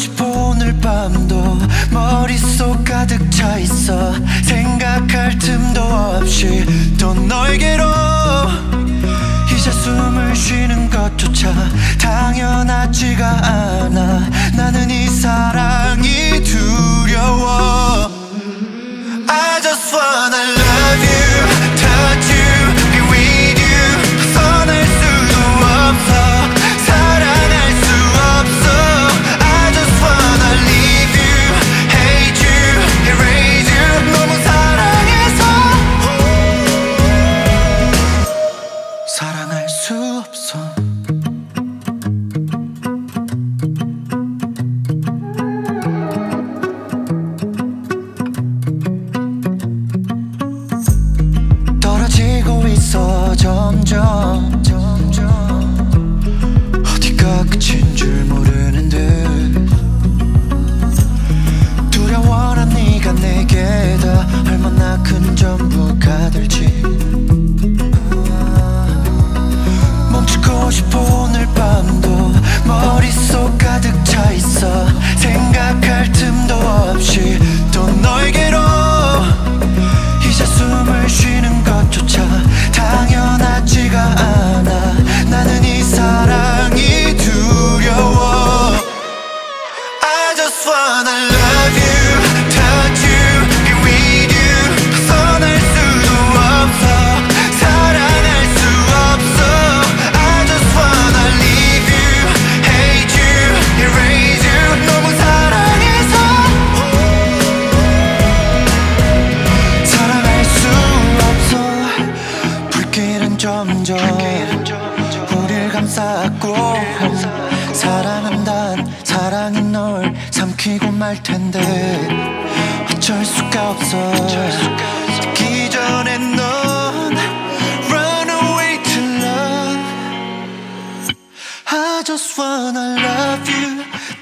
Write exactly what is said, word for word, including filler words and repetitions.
싶어 오늘 밤도 머릿속 가득 차있어. 생각할 틈도 없이 또 너에게로 이제 숨을 쉬는 것조차 당연하지가 않아. 나는 이 사랑이 두려워. I just wanna love you, touch you, be with you. 벗어날 수도 없어, 사랑할 수 없어. I just wanna leave you, hate you, erase you. 너무 사랑해서 사랑할 수 없어. 떨어지고 있어 점점, 점점. 어디가 끝인 줄 모르는 듯 두려워라. 네가 내게 다 얼마나 큰 전부가 될지. 멈추고 싶어 오늘 밤도 머릿속 가득 차있어. 생각할 틈도 없이 또 너에게로 이제 숨을 쉬는 것조차 당연하지가 않아. 나는 이 사랑이 두려워. I just wanna love you, touch you, be with you. 벗어날 수도 없어, 사랑할 수 없어. I just wanna leave you, hate you, erase you. 너무 사랑해서 사랑할 수 없어. 불길은 점점 우릴 감싸고 사랑은 단 사랑이 널 삼키고 말 텐데 어쩔 수가 없어. 듣기 전에 넌 run away to love. I just wanna love you,